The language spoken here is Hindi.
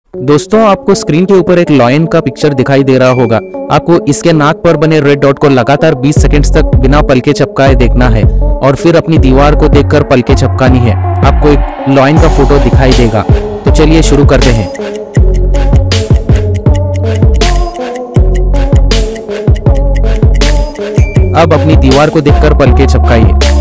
दोस्तों, आपको स्क्रीन के ऊपर एक लॉयन का पिक्चर दिखाई दे रहा होगा। आपको इसके नाक पर बने रेड डॉट को लगातार 20 सेकंड्स तक बिना पलके झपकाए देखना है और फिर अपनी दीवार को देखकर पलके झपकानी है। आपको एक लॉयन का फोटो दिखाई देगा। तो चलिए शुरू करते हैं। अब अपनी दीवार को देखकर पलके झपकाइए।